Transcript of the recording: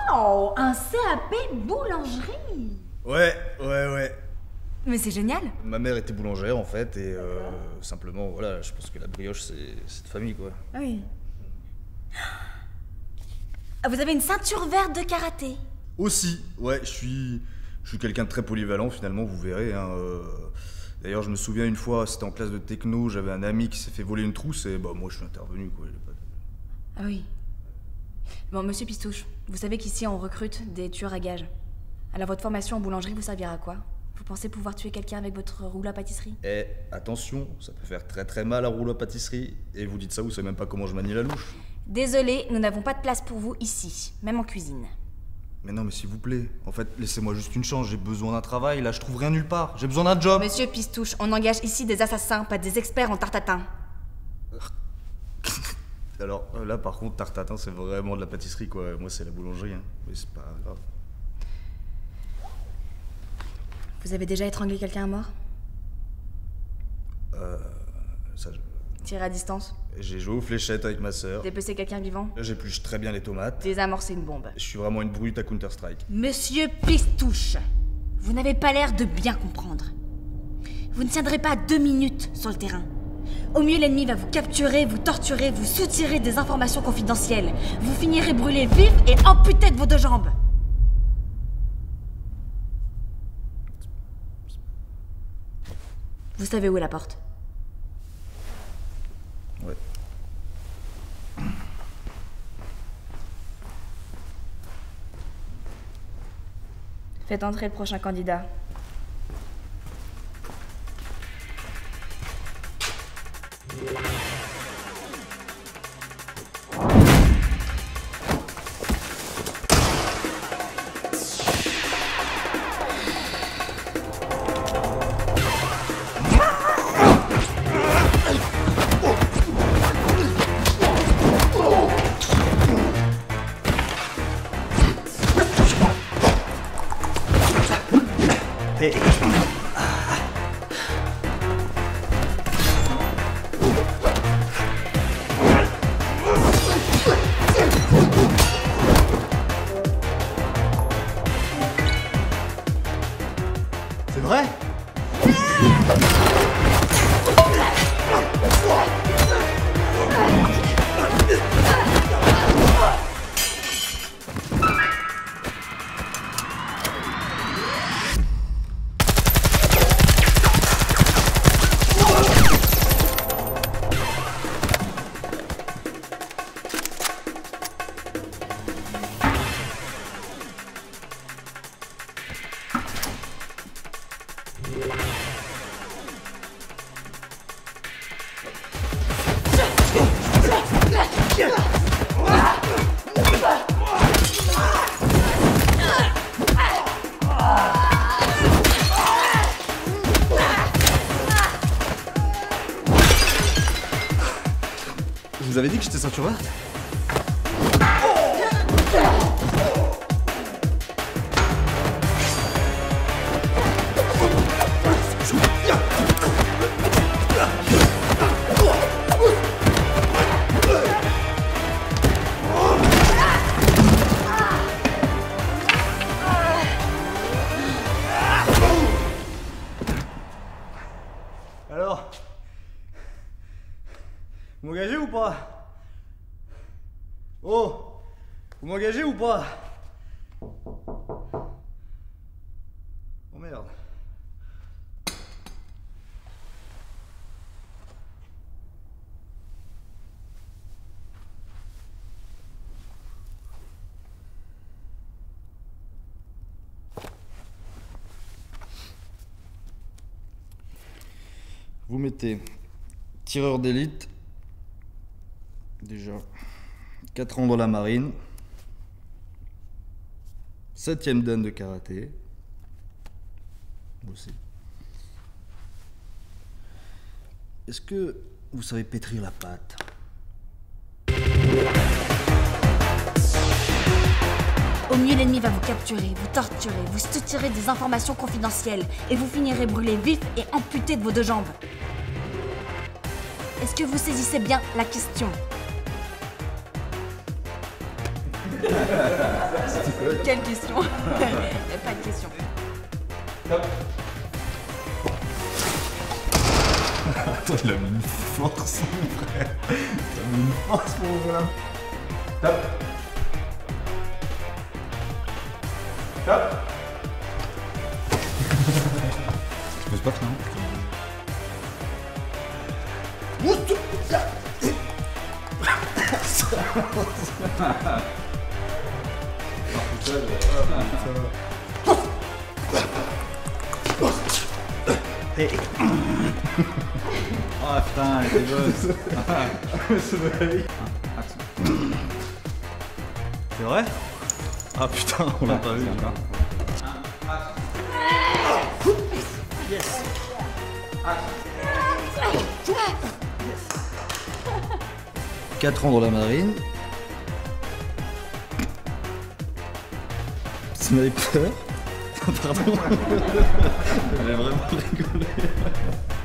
Oh, un CAP boulangerie. Ouais. Mais c'est génial. Ma mère était boulangère en fait et simplement voilà, je pense que la brioche c'est de famille quoi. Oui. Vous avez une ceinture verte de karaté. Aussi, ouais, je suis quelqu'un de très polyvalent finalement, vous verrez. Hein, D'ailleurs, je me souviens une fois, c'était en classe de techno, j'avais un ami qui s'est fait voler une trousse et bah moi je suis intervenu quoi. Ah oui. Bon, monsieur Pistouche, vous savez qu'ici on recrute des tueurs à gages. Alors votre formation en boulangerie vous servira à quoi? Vous pensez pouvoir tuer quelqu'un avec votre rouleau à pâtisserie? Eh, attention, ça peut faire très très mal un rouleau à pâtisserie. Et vous dites ça, vous savez même pas comment je manie la louche. Désolé, nous n'avons pas de place pour vous ici, même en cuisine. Mais non, mais s'il vous plaît, en fait, laissez-moi juste une chance, j'ai besoin d'un travail, là je trouve rien nulle part, j'ai besoin d'un job. Monsieur Pistouche, on engage ici des assassins, pas des experts en tartatin. Alors là par contre, tartatin c'est vraiment de la pâtisserie quoi, moi c'est la boulangerie, hein. Mais c'est pas grave. Vous avez déjà étranglé quelqu'un à mort? Ça, Tiré à distance? j'ai joué aux fléchettes avec ma sœur. Dépecer quelqu'un vivant? J'épluche très bien les tomates. Désamorcer une bombe? Je suis vraiment une brute à Counter-Strike. Monsieur Pistouche, vous n'avez pas l'air de bien comprendre. Vous ne tiendrez pas 2 minutes sur le terrain. Au mieux, l'ennemi va vous capturer, vous torturer, vous soutirer des informations confidentielles. Vous finirez brûlé vif et amputé de vos 2 jambes. Vous savez où est la porte? Ouais. Faites entrer le prochain candidat. C'est vrai? Je vous avais dit que j'étais ceinture verte? Alors, vous m'engagez ou pas? Oh, vous m'engagez ou pas? Oh merde. Vous mettez tireur d'élite, déjà 4 ans dans la marine, 7e dan de karaté, aussi. Est-ce que vous savez pétrir la pâte? Au mieux, l'ennemi va vous capturer, vous torturer, vous soutirer des informations confidentielles et vous finirez brûlé vif et amputé de vos 2 jambes. Est-ce que vous saisissez bien la question? Quelle question? Il n'y a pas de question. Top. Attends, il a mis une force, mon frère. Il a mis une force pour ouvrir là. Top. Top. Je pose pas finalement. Oh putain, elle était bosse. C'est vrai? Ah putain, on l'a pas vu. Yes. 4 ans dans la marine. Ça m'avait peur. Pardon. Elle a vraiment rigolé.